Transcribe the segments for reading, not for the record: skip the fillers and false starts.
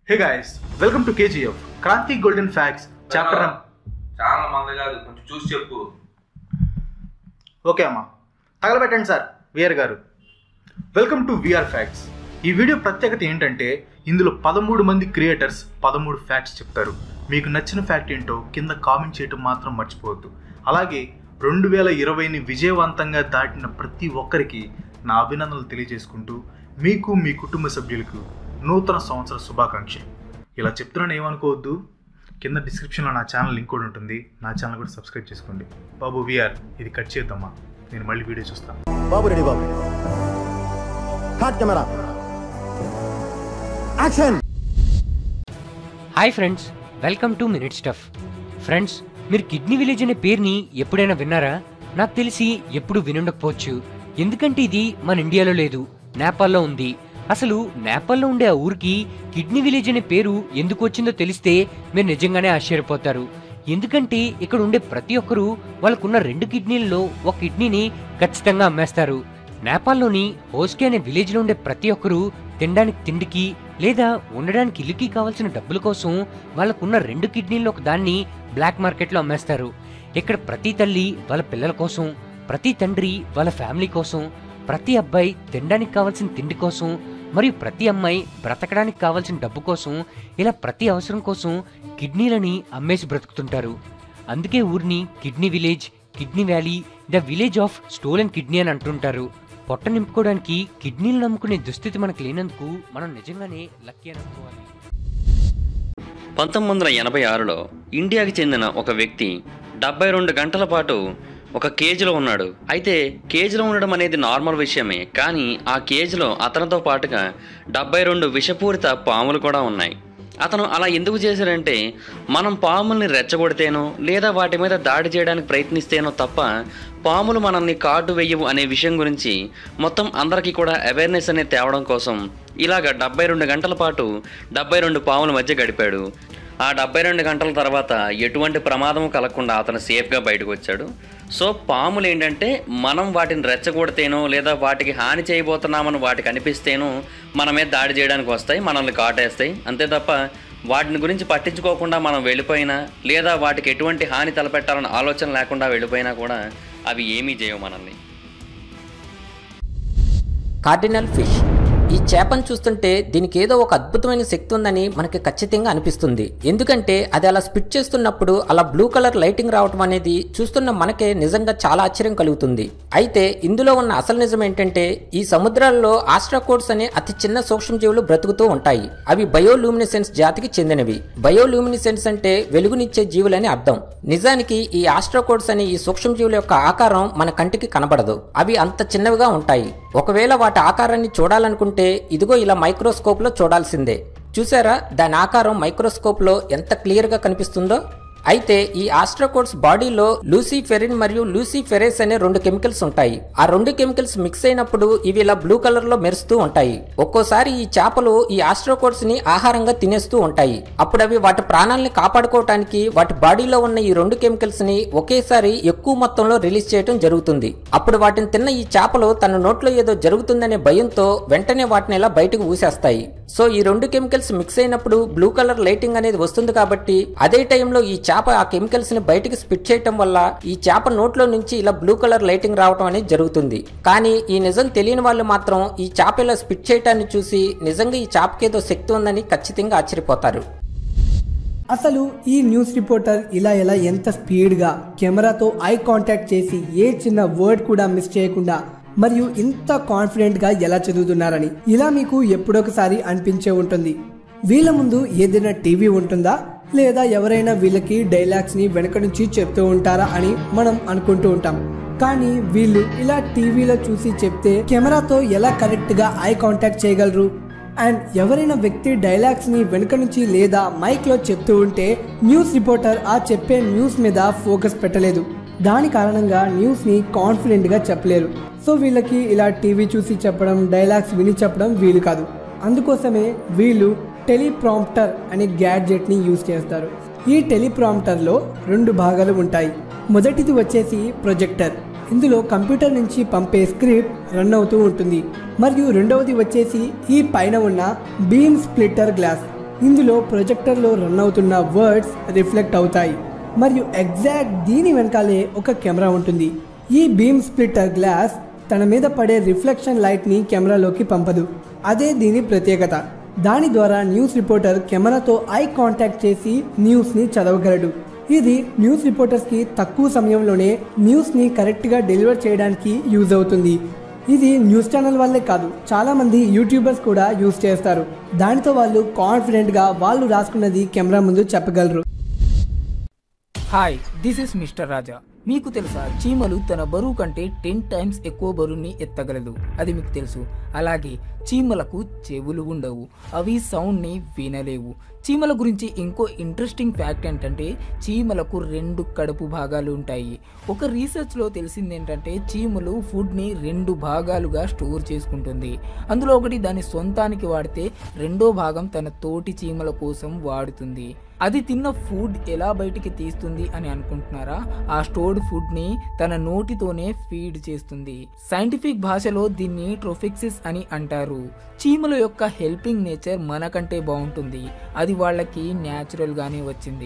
Hey guys, welcome to KGF Kranti Golden Facts chapter చాలా మంది కాదు కొంచెం చూసి చెప్పు. ఓకే అమ్మా, తగలబెట్టండి సార్ విఆర్ గారు. Welcome to VR facts. ఈ వీడియో ప్రత్యేకత ఏంటంటే ఇందులో 13 మంది క్రియేటర్స్ 13 ఫ్యాక్ట్స్ చెప్తారు. మీకు నచ్చిన ఫ్యాక్ట్ ఏంటో కింద కామెంట్ చేయటం మాత్రం మర్చిపోవద్దు. అలాగే 2020ని విజయవంతంగా దాటిన ప్రతి ఒక్కరికి నా అభినందనలు తెలియజేసుకుంటూ మీకు మీ కుటుంబ సభ్యులకు నూతన సంవత్సర శుభాకాంక్షలు. ఇలా చెప్తున్నాను ఏమనుకోవద్దు. కింద డిస్క్రిప్షన్లో నా ఛానల్ లింక్ కూడా ఉంటుంది. నా ఛానల్ కూడా సబ్స్క్రైబ్ చేసుకోండి. బాబు విఆర్, ఇది కట్ చేద్దామా? నేను మళ్ళీ వీడియో చూస్తాను. బాబు రెడీ బాబు. Cut camera. Action. Hi friends, welcome to minute stuff. Friends, మీరు కిడ్నీ విలేజ్ అనే పేరుని ఎప్పుడైనా విన్నారా? నాకు తెలిసి ఎప్పుడు వినుండకపోవచ్చు. ఎందుకంటే ఇది మన ఇండియాలో లేదు, నేపాల్లో ఉంది. అసలు నేపాల్లో ఉండే ఆ ఊరికి కిడ్నీ విలేజ్ అనే పేరు ఎందుకు వచ్చిందో తెలిస్తే మీరు నిజంగానే ఆశ్చర్యపోతారు. ఎందుకంటే ఇక్కడ ఉండే ప్రతి ఒక్కరూ వాళ్ళకున్న 2 కిడ్నీలలో ఒక కిడ్నీని ఖచ్చితంగా అమ్మేస్తారు. నేపాల్లోని హోస్కే అనే విలేజ్లో ఉండే ప్రతి ఒక్కరూ తినడానికి తిండికి లేదా ఉండడానికి ఇల్లుకి కావాల్సిన డబ్బుల కోసం వాళ్ళకున్న 2 కిడ్నీల్లో ఒక దాన్ని బ్లాక్ మార్కెట్లో అమ్మేస్తారు. ఇక్కడ ప్రతి తల్లి వాళ్ళ పిల్లల కోసం, ప్రతి తండ్రి వాళ్ళ ఫ్యామిలీ కోసం, ప్రతి అబ్బాయి తినడానికి కావాల్సిన తిండి కోసం మరియు ప్రతి అమ్మాయి బ్రతకడానికి కావాల్సిన డబ్బు కోసం, ఇలా ప్రతి అవసరం కోసం కిడ్నీలని అమ్మేసి బ్రతుకుతుంటారు. అందుకే ఊరిని kidney village, kidney valley, the village of stolen kidney అని అంటుంటారు. పొట్ట నింపుకోవడానికి కిడ్నీలు నమ్ముకునే దుస్థితి మనకు లేనందుకు మనం నిజంగానే లక్కీ అని అనుకోవాలి. 1986లో ఇండియాకి చెందిన ఒక వ్యక్తి 72 గంటల పాటు ఒక కేజ్లో ఉన్నాడు. అయితే కేజ్లో ఉండడం అనేది నార్మల్ విషయమే, కానీ ఆ కేజ్లో అతనితో పాటుగా 72 విషపూరిత పాములు కూడా ఉన్నాయి. అతను అలా ఎందుకు చేశాడంటే, మనం పాముల్ని రెచ్చగొడితేనో లేదా వాటి మీద దాడి చేయడానికి ప్రయత్నిస్తేనో తప్ప పాములు మనల్ని కాటు వేయవు అనే విషయం గురించి మొత్తం అందరికీ కూడా అవేర్నెస్ అనేది తేవడం కోసం ఇలాగ 72 గంటల పాటు 72 పాముల మధ్య గడిపాడు. ఆ 72 గంటల తర్వాత ఎటువంటి ప్రమాదం కలగకుండా అతను సేఫ్గా బయటకు వచ్చాడు. సో పాములు ఏంటంటే, మనం వాటిని రెచ్చగొడితేనో లేదా వాటికి హాని చేయబోతున్నామని వాటికి అనిపిస్తేనో మన మీద దాడి చేయడానికి వస్తాయి, మనల్ని కాటేస్తాయి. అంతే తప్ప వాటిని గురించి పట్టించుకోకుండా మనం వెళ్ళిపోయినా లేదా వాటికి ఎటువంటి హాని తలపెట్టాలని ఆలోచన లేకుండా వెళ్ళిపోయినా కూడా అవి ఏమీ చేయవు మనల్ని. Cardinal fish. ఈ చేపను చూస్తుంటే దీనికి ఏదో ఒక అద్భుతమైన శక్తి ఉందని మనకి ఖచ్చితంగా అనిపిస్తుంది. ఎందుకంటే అది అలా స్పిట్ చేస్తున్నప్పుడు అలా బ్లూ కలర్ లైటింగ్ రావటం అనేది చూస్తున్న మనకే నిజంగా చాలా ఆశ్చర్యం కలుగుతుంది. అయితే ఇందులో ఉన్న అసలు నిజం ఏంటంటే, ఈ సముద్రాల్లో ఆస్ట్రాకోడ్స్ అనే అతి చిన్న సూక్ష్మజీవులు బ్రతుకుతూ ఉంటాయి. అవి బయోలూమినిసెన్స్ జాతికి చెందినవి. బయోలూమినిసెన్స్ అంటే వెలుగునిచ్చే జీవులని అర్థం. నిజానికి ఈ ఆస్ట్రాకోడ్స్ అనే ఈ సూక్ష్మజీవుల యొక్క ఆకారం మన కంటికి కనబడదు. అవి అంత చిన్నవిగా ఉంటాయి. ఒకవేళ వాటి ఆకారాన్ని చూడాలనుకుంటే ఇదిగో ఇలా మైక్రోస్కోప్ లో చూడాల్సిందే. చూసారా దాని ఆకారం మైక్రోస్కోప్ లో ఎంత క్లియర్ గా కనిపిస్తుందో? అయితే ఈ ఆస్ట్రాకోడ్స్ బాడీలో లూసిఫెరిన్ మరియు లూసిఫెరేస్ అనే 2 కెమికల్స్ ఉంటాయి. ఆ 2 కెమికల్స్ మిక్స్ అయినప్పుడు ఇవి ఇలా బ్లూ కలర్ లో మెరుస్తూ ఉంటాయి. ఒక్కోసారి ఈ చేపలు ఈ ఆస్ట్రాకోడ్స్ ని ఆహారంగా తినేస్తూ ఉంటాయి. అప్పుడు అవి వాటి ప్రాణాలని కాపాడుకోవటానికి వాటి బాడీలో ఉన్న ఈ 2 కెమికల్స్ ని ఒకేసారి ఎక్కువ మొత్తంలో రిలీజ్ చేయడం జరుగుతుంది. అప్పుడు వాటిని తిన్న ఈ చేపలు తన నోట్లో ఏదో జరుగుతుందనే భయంతో వెంటనే వాటిని ఇలా బయటకు ఊసేస్తాయి. సో ఈ 2 కెమికల్స్ మిక్స్ అయినప్పుడు బ్లూ కలర్ లైటింగ్ అనేది వస్తుంది. కాబట్టి అదే టైంలో ఈ చేప ఆ కెమికల్స్ ని బయటికి స్పిట్ చేయటం వల్ల ఈ చేప నోట్లో నుంచి ఇలా బ్లూ కలర్ లైటింగ్ రావడం అనేది జరుగుతుంది. కానీ ఈ నిజం తెలియని వాళ్ళు మాత్రం ఈ చేప ఇలా స్పిట్ చేయటాన్ని చూసి నిజంగా ఈ చేపకేదో శక్తి ఉందని ఖచ్చితంగా ఆశ్చర్యపోతారు. అసలు ఈ న్యూస్ రిపోర్టర్ ఇలా ఎంత స్పీడ్గా కెమెరాతో ఐ కాంటాక్ట్ చేసి ఏ చిన్న వర్డ్ కూడా మిస్ చేయకుండా మరియు ఇంత కాన్ఫిడెంట్గా ఎలా చదువుతున్నారని ఇలా మీకు ఎప్పుడొకసారి అనిపించే ఉంటుంది. వీళ్ళ ముందు ఏదైనా టీవీ ఉంటుందా లేదా ఎవరైనా వీళ్ళకి డైలాగ్స్ ని వెనక నుంచి చెప్తూ ఉంటారా అని మనం అనుకుంటూ ఉంటాం. కానీ వీళ్ళు ఇలా టీవీలో చూసి చెప్తే కెమెరాతో ఎలా కరెక్ట్ గా ఐ కాంటాక్ట్ చేయగలరు? అండ్ ఎవరైనా వ్యక్తి డైలాగ్స్ ని వెనుక నుంచి లేదా మైక్ లో చెప్తూ ఉంటే న్యూస్ రిపోర్టర్ ఆ చెప్పే న్యూస్ మీద ఫోకస్ పెట్టలేదు. దాని కారణంగా న్యూస్ ని కాన్ఫిడెంట్ గా చెప్పలేరు. సో వీళ్ళకి ఇలా టీవీ చూసి చెప్పడం, డైలాగ్స్ విని చెప్పడం వీలు కాదు. అందుకోసమే వీళ్ళు టెలిప్రాంప్టర్ అనే గ్యాడ్జెట్ ని యూజ్ చేస్తారు. ఈ టెలిప్రాంప్టర్ లో 2 భాగాలు ఉంటాయి. మొదటిది వచ్చేసి ప్రొజెక్టర్. ఇందులో కంప్యూటర్ నుంచి పంపే స్క్రిప్ట్ రన్ అవుతూ ఉంటుంది. మరియు రెండవది వచ్చేసి ఈ పైన ఉన్న బీమ్ స్ప్లిట్టర్ గ్లాస్. ఇందులో ప్రొజెక్టర్లో రన్ అవుతున్న వర్డ్స్ రిఫ్లెక్ట్ అవుతాయి మరియు ఎగ్జాక్ట్ దీని వెనకాలే ఒక కెమెరా ఉంటుంది. ఈ బీమ్ స్ప్లిట్టర్ గ్లాస్ తన మీద పడే రిఫ్లెక్షన్ లైట్ని కెమెరాలోకి పంపదు. అదే దీని ప్రత్యేకత. దాని ద్వారా న్యూస్ రిపోర్టర్ కెమెరాతో ఐ కాంటాక్ట్ చేసి న్యూస్ని చదవగలడు. ఇది న్యూస్ రిపోర్టర్స్కి తక్కువ సమయంలోనే న్యూస్ని కరెక్ట్గా డెలివర్ చేయడానికి యూజ్ అవుతుంది. ఇది న్యూస్ ఛానల్ వాళ్ళే కాదు, చాలామంది యూట్యూబర్స్ కూడా యూజ్ చేస్తారు. దానితో వాళ్ళు కాన్ఫిడెంట్గా వాళ్ళు రాసుకున్నది కెమెరా ముందు చెప్పగలరు. Hi, this is mister Raja. మీకు తెలుసా, చీమలు తన బరువు కంటే 10 times ఎక్కువ బరువుని ఎత్తగలదు. అది మీకు తెలుసు. అలాగే చీమలకు చెవులు ఉండవు, అవి సౌండ్ని వినలేవు. చీమల గురించి ఇంకో ఇంట్రెస్టింగ్ ఫ్యాక్ట్ ఏంటంటే చీమలకు 2 కడుపు భాగాలు ఉంటాయి. ఒక రీసెర్చ్లో తెలిసింది ఏంటంటే చీమలు ఫుడ్ని 2 భాగాలుగా స్టోర్ చేసుకుంటుంది. అందులో ఒకటి దాని సొంతానికి వాడితే రెండో భాగం తన తోటి చీమల కోసం వాడుతుంది. అది తిన్న ఫుడ్ ఎలా బయటికి తీస్తుంది అని అనుకుంటున్నారా? ఆ స్టోర్డ్ ఫుడ్ని తన నోటితోనే ఫీడ్ చేస్తుంది. సైంటిఫిక్ భాషలో దీన్ని ట్రోఫిక్సిస్ అని అంటారు. చీమల యొక్క హెల్పింగ్ నేచర్ మనకంటే బాగుంటుంది. అది వాళ్ళకి న్యాచురల్గానే వచ్చింది.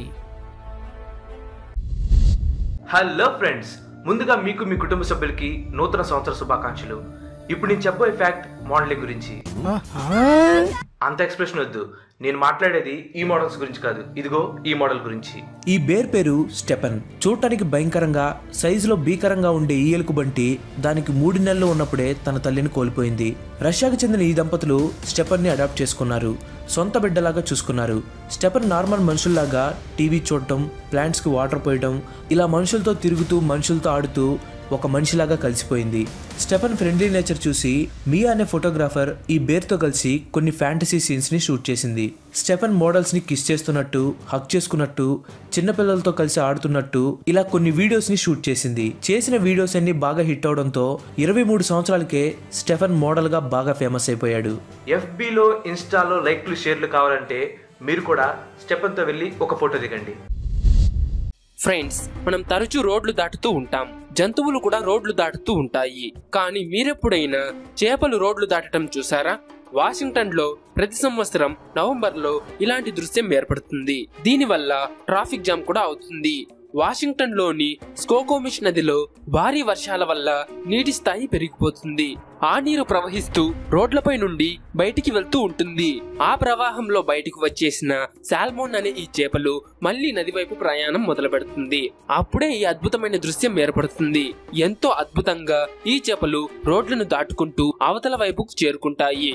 హలో ఫ్రెండ్స్, ముందుగా మీకు మీ కుటుంబ సభ్యులకి నూతన సంవత్సర శుభాకాంక్షలు. ఇప్పుడు నేను చెప్పబోయే ఫ్యాక్ట్ మోడలింగ్ గురించి. అంత ఎక్స్ప్రెషన్ వద్దు, నేను మాట్లాడేది ఈ మోడల్స్ గురించి కాదు, ఇదిగో ఈ మోడల్ గురించి. ఈ బేర్ పేరు స్టెఫన్. చూడటానికి భయంకరంగా, సైజులో భీకరంగా ఉండే ఈ ఎలుకబంటి దానికి 3 నెలలు ఉన్నప్పుడే తన తల్లిని కోల్పోయింది. రష్యాకు చెందిన ఈ దంపతులు స్టెఫన్ని అడాప్ట్ చేసుకున్నారు, సొంత బిడ్డలాగా చూసుకున్నారు. స్టెఫన్ నార్మల్ మనుషుల్లాగా టీవీ చూడటం, ప్లాంట్స్కి వాటర్ పోయడం, ఇలా మనుషులతో తిరుగుతూ మనుషులతో ఆడుతూ ఒక మనిషిలాగా కలిసిపోయింది. స్టెఫన్ ఫ్రెండ్లీ నేచర్ చూసి మియా అనే ఫోటోగ్రాఫర్ ఈ బేర్తో కలిసి కొన్ని ఫ్యాంటసీ సీన్స్ని షూట్ చేసింది. స్టెఫన్ మోడల్స్ని కిస్ చేస్తున్నట్టు, హక్ చేసుకున్నట్టు, చిన్నపిల్లలతో కలిసి ఆడుతున్నట్టు ఇలా కొన్ని వీడియోస్ని షూట్ చేసింది. చేసిన వీడియోస్ అన్ని బాగా హిట్ అవడంతో 23 సంవత్సరాలకే స్టెఫన్ మోడల్గా బాగా ఫేమస్ అయిపోయాడు. ఎఫ్బీలో, ఇన్స్టాలో లైక్లు, షేర్లు కావాలంటే మీరు కూడా స్టెఫన్తో వెళ్ళి ఒక ఫోటో దిగండి. ఫ్రెండ్స్, మనం తరచూ రోడ్లు దాటుతూ ఉంటాం, జంతువులు కూడా రోడ్లు దాటుతూ ఉంటాయి. కానీ మీరెప్పుడైనా చేపలు రోడ్లు దాటడం చూసారా? వాషింగ్టన్ లో ప్రతి సంవత్సరం నవంబర్లో ఇలాంటి దృశ్యం ఏర్పడుతుంది. దీనివల్ల ట్రాఫిక్ జామ్ కూడా అవుతుంది. వాషింగ్టన్ లోని స్కోకోమిష్ నదిలో భారీ వర్షాల వల్ల నీటి స్థాయి పెరిగిపోతుంది. ఆ నీరు ప్రవహిస్తూ రోడ్లపై నుండి బయటికి వెళ్తూ ఉంటుంది. ఆ ప్రవాహంలో బయటికి వచ్చేసిన సాల్మోన్ అనే ఈ చేపలు మళ్లీ నది వైపు ప్రయాణం మొదలు పెడుతుంది. అప్పుడే ఈ అద్భుతమైన దృశ్యం ఏర్పడుతుంది. ఎంతో అద్భుతంగా ఈ చేపలు రోడ్లను దాటుకుంటూ అవతల వైపుకు చేరుకుంటాయి.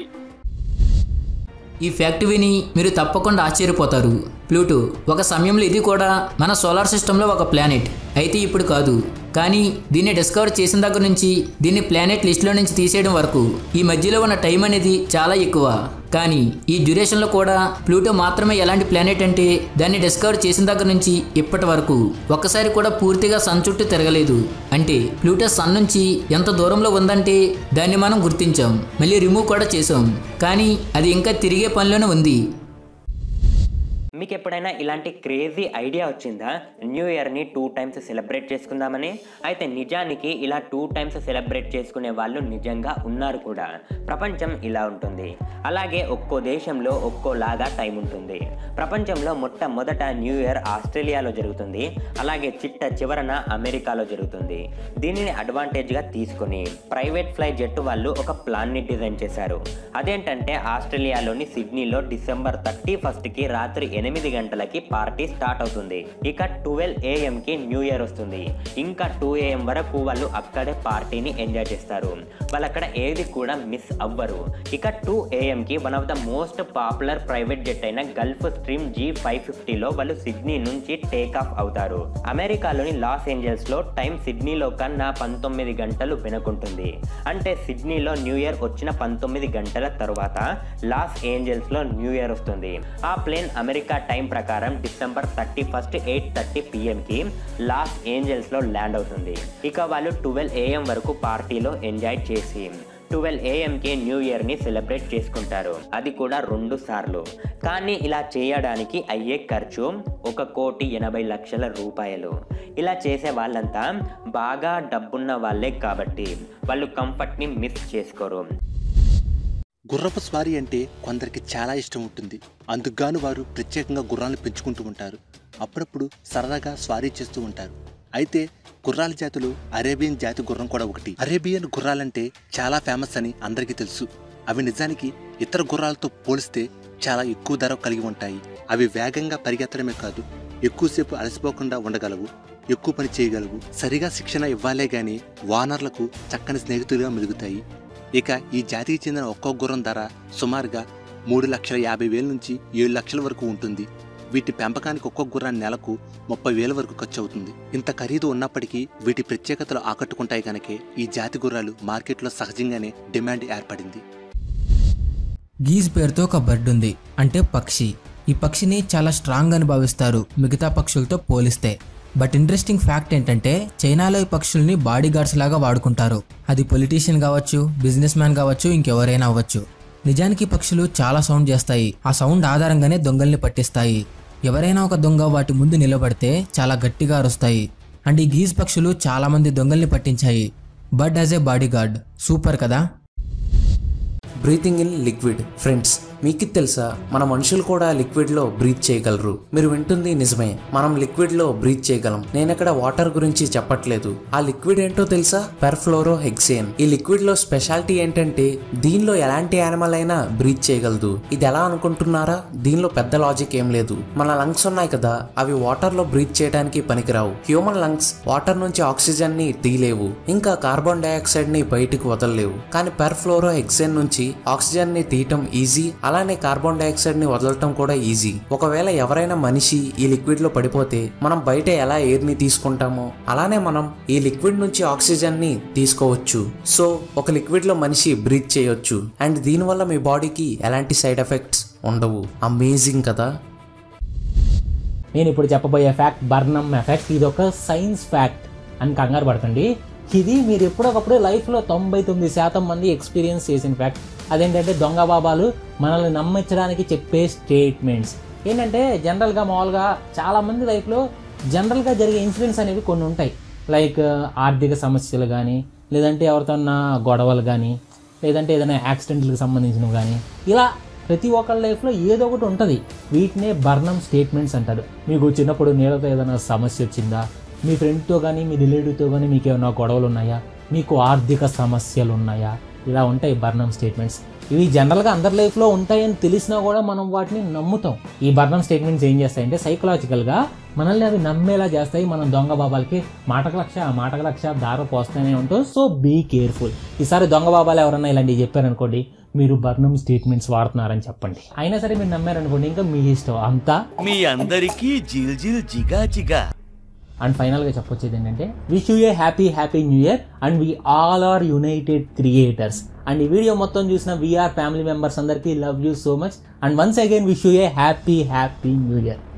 ఈ ఫ్యాక్ట్ విని మీరు తప్పకుండా ఆశ్చర్యపోతారు. ప్లూటో ఒక సమయంలో ఇది కూడా మన సోలార్ సిస్టంలో ఒక ప్లానెట్. అయితే ఇప్పుడు కాదు. కానీ దీన్ని డిస్కవర్ చేసిన దగ్గర నుంచి దీన్ని ప్లానెట్ లిస్ట్లో నుంచి తీసేయడం వరకు ఈ మధ్యలో ఉన్న టైం అనేది చాలా ఎక్కువ. కానీ ఈ డ్యూరేషన్లో కూడా ప్లూటో మాత్రమే ఎలాంటి ప్లానెట్ అంటే దాన్ని డిస్కవర్ చేసిన దగ్గర నుంచి ఇప్పటి వరకు ఒక్కసారి కూడా పూర్తిగా సన్ చుట్టూ తిరగలేదు. అంటే ప్లూటో సన్ నుంచి ఎంత దూరంలో ఉందంటే దాన్ని మనం గుర్తించాం, మళ్ళీ రిమూవ్ కూడా చేసాం, కానీ అది ఇంకా తిరిగే పనిలోనే ఉంది. మీకు ఎప్పుడైనా ఇలాంటి క్రేజీ ఐడియా వచ్చిందా న్యూ ఇయర్ని 2 times సెలబ్రేట్ చేసుకుందామని? అయితే నిజానికి ఇలా 2 times సెలబ్రేట్ చేసుకునే వాళ్ళు నిజంగా ఉన్నారు కూడా. ప్రపంచం ఇలా ఉంటుంది. అలాగే ఒక్కో దేశంలో ఒక్కోలాగా టైం ఉంటుంది. ప్రపంచంలో మొట్టమొదట న్యూ ఇయర్ ఆస్ట్రేలియాలో జరుగుతుంది. అలాగే చిట్ట చివరన అమెరికాలో జరుగుతుంది. దీనిని అడ్వాంటేజ్గా తీసుకొని ప్రైవేట్ ఫ్లై జెట్ వాళ్ళు ఒక ప్లాన్ని డిజైన్ చేశారు. అదేంటంటే ఆస్ట్రేలియాలోని సిడ్నీలో December 31st రాత్రి 8 గంటలకి పార్టీ స్టార్ట్ అవుతుంది. ఇక 12 AM న్యూ ఇయర్ వస్తుంది. ఇంకా 2 AM వరకు వాళ్ళు అక్కడే పార్టీని ఎంజాయ్ చేస్తారు. వాళ్ళు అక్కడ ఏది కూడా మిస్ అవ్వరు. ఇక 2 AM one of the most popular private jet అయిన గల్ఫ్ స్ట్రీమ్ G550లో వాళ్ళు సిడ్నీ నుంచి టేక్ ఆఫ్ అవుతారు. అమెరికాలోని లాస్ ఏంజల్స్ లో టైం సిడ్నీలో కన్నా 19 గంటలు వెనుకుంటుంది. అంటే సిడ్నీలో న్యూ ఇయర్ వచ్చిన 19 గంటల తర్వాత లాస్ ఏంజల్స్ లో న్యూ ఇయర్ వస్తుంది. ఆ ప్లేన్ అమెరికా టైం ప్రకారం December 31st 8:30 PM Los Angeles లో ల్యాండ్ అవుతుంది. ఇక వాళ్ళు 12 AM వరకు పార్టీలో ఎంజాయ్ చేసి 12 AM న్యూ ఇయర్ని సెలబ్రేట్ చేసుకుంటారు. అది కూడా 2 సార్లు. కానీ ఇలా చేయడానికి అయ్యే ఖర్చు 1,80,00,000 రూపాయలు. ఇలా చేసే వాళ్ళంతా బాగా డబ్బున్న వాళ్ళే కాబట్టి వాళ్ళు కంఫర్ట్ని మిస్ చేసుకోరు. గుర్రపు స్వారీ అంటే కొందరికి చాలా ఇష్టం ఉంటుంది. అందుకుగాను వారు ప్రత్యేకంగా గుర్రాలను పెంచుకుంటూ ఉంటారు. అప్పుడప్పుడు సరదాగా స్వారీ చేస్తూ ఉంటారు. అయితే గుర్రాల జాతులు అరేబియన్ జాతి గుర్రం కూడా ఒకటి. అరేబియన్ గుర్రాలంటే చాలా ఫేమస్ అని అందరికీ తెలుసు. అవి నిజానికి ఇతర గుర్రాలతో పోలిస్తే చాలా ఎక్కువ ధర కలిగి ఉంటాయి. అవి వేగంగా పరిగెత్తడమే కాదు, ఎక్కువసేపు అలసిపోకుండా ఉండగలవు, ఎక్కువ పని చేయగలవు. సరిగా శిక్షణ ఇవ్వాలే గాని వానర్లకు చక్కని స్నేహితులుగా మెలుగుతాయి. ఇక ఈ జాతికి చెందిన ఒక్కో గుర్రం ధర సుమారుగా 3,50,000 నుంచి 7 లక్షల వరకు ఉంటుంది. వీటి పెంపకానికి ఒక్కో గుర్రాన్ని నెలకు 30,000 వరకు ఖర్చు అవుతుంది. ఇంత ఖరీదు ఉన్నప్పటికీ వీటి ప్రత్యేకతలు ఆకట్టుకుంటాయి కనుకే ఈ జాతి గుర్రాలు మార్కెట్లో సహజంగానే డిమాండ్ ఏర్పడింది. గీజ్ పేరుతో ఒక బర్డ్ ఉంది, అంటే పక్షి. ఈ పక్షిని చాలా స్ట్రాంగ్ అని భావిస్తారు మిగతా పక్షులతో పోలిస్తే. బట్ ఇంట్రెస్టింగ్ ఫ్యాక్ట్ ఏంటంటే చైనాలో ఈ పక్షుల్ని బాడీ గార్డ్స్ లాగా వాడుకుంటారు. అది పొలిటీషియన్ కావచ్చు, బిజినెస్ మ్యాన్ కావచ్చు, ఇంకెవరైనా అవ్వచ్చు. నిజానికి పక్షులు చాలా సౌండ్ చేస్తాయి. ఆ సౌండ్ ఆధారంగానే దొంగల్ని పట్టిస్తాయి. ఎవరైనా ఒక దొంగ వాటి ముందు నిలబడితే చాలా గట్టిగా అరుస్తాయి. అండ్ ఈ గీజ్ పక్షులు చాలా మంది దొంగల్ని పట్టించాయి. Bird as a bodyguard. Super కదా. Breathing in liquid. ఫ్రెండ్స్, మీకు తెలుసా మన మనుషులు కూడా లిక్విడ్లో బ్రీత్ చేయగలరు. మీరు వింటుంది నిజమే, మనం లిక్విడ్లో బ్రీత్ చేయగలం. నేనెక్కడ వాటర్ గురించి చెప్పట్లేదు. ఆ లిక్విడ్ ఏంటో తెలుసా? పెర్ఫ్లోరోహెక్సేన్. ఈ లిక్విడ్లో స్పెషాలిటీ ఏంటంటే దీనిలో ఎలాంటి యానిమల్ అయినా బ్రీత్ చేయగలదు. ఇది ఎలా అనుకుంటున్నారా? దీనిలో పెద్ద లాజిక్ ఏం లేదు. మన లంగ్స్ ఉన్నాయి కదా, అవి వాటర్లో బ్రీత్ చేయడానికి పనికిరావు. హ్యూమన్ లంగ్స్ వాటర్ నుంచి ఆక్సిజన్ ని తీయలేవు, ఇంకా కార్బన్ డైఆక్సైడ్ ని బయటకు వదలలేవు. కానీ పెర్ఫ్లోరోహెక్సేన్ నుంచి ఆక్సిజన్ ని తీయటం ఈజీ, అలానే కార్బన్ డైఆక్సైడ్ ని వదలటం కూడా ఈజీ. ఒకవేళ ఎవరైనా మనిషి ఈ లిక్విడ్ లో పడిపోతే మనం బయట ఎలా ఎయిర్ ని తీసుకుంటామో అలానే మనం ఈ లిక్విడ్ నుంచి ఆక్సిజన్ ని తీసుకోవచ్చు. సో ఒక లిక్విడ్ లో మనిషి బ్రీత్ చేయొచ్చు. అండ్ దీనివల్ల మీ బాడీకి ఎలాంటి సైడ్ ఎఫెక్ట్స్ ఉండవు. అమేజింగ్ కదా. నేను ఇప్పుడు చెప్పబోయే ఫ్యాక్ట్ బర్నమ్ ఎఫెక్ట్. ఇది ఒక సైన్స్ ఫ్యాక్ట్ అని కంగారు పడకండి. ఇది మీరు ఎప్పుడొకప్పుడు లైఫ్లో 99% మంది ఎక్స్పీరియన్స్ చేసిన ఫ్యాక్ట్. అదేంటంటే దొంగ బాబాలు మనల్ని నమ్మించడానికి చెప్పే స్టేట్మెంట్స్. ఏంటంటే జనరల్గా మామూలుగా చాలామంది లైఫ్లో జనరల్గా జరిగే ఇన్సిడెంట్స్ అనేవి కొన్ని ఉంటాయి. లైక్ ఆర్థిక సమస్యలు కానీ, లేదంటే ఎవరితోన్నా గొడవలు కానీ, లేదంటే ఏదైనా యాక్సిడెంట్లకు సంబంధించినవి కానీ, ఇలా ప్రతి ఒక్కళ్ళ లైఫ్లో ఏదో ఒకటి ఉంటుంది. వీటినే బర్నమ్ స్టేట్మెంట్స్ అంటారు. మీకు చిన్నప్పుడు నీళ్ళతో ఏదైనా సమస్య వచ్చిందా, మీ ఫ్రెండ్తో కానీ మీ రిలేటివ్తో కానీ మీకు ఏమైనా గొడవలు ఉన్నాయా, మీకు ఆర్థిక సమస్యలు ఉన్నాయా, ఇలా ఉంటాయి బర్నమ్ స్టేట్మెంట్స్. ఇవి జనరల్గా అందరి లైఫ్లో ఉంటాయని తెలిసినా కూడా మనం వాటిని నమ్ముతాం. ఈ బర్నమ్ స్టేట్మెంట్స్ ఏం చేస్తాయంటే సైకలాజికల్గా మనల్ని అవి నమ్మేలా చేస్తాయి. మనం దొంగ బాబాలకి మాటకు లక్ష దార పోస్తూనే ఉంటాం. So be careful. ఈసారి దొంగ బాబాలు ఎవరన్నా ఇలాంటివి చెప్పారనుకోండి, మీరు బర్నమ్ స్టేట్మెంట్స్ వాడుతున్నారని చెప్పండి. అయినా సరే మీరు నమ్మారనుకోండి, ఇంకా మీ ఇష్టం అంతా. మీ అందరికీ జిగా. అండ్ ఫైనల్గా చెప్పొచ్చేది ఏంటంటే wish you a happy new year and we all are united creators. And ఈ వీడియో మొత్తం చూసిన వీఆర్ ఫ్యామిలీ మెంబర్స్ అందరికీ love you so much. And once again wish you a happy new year.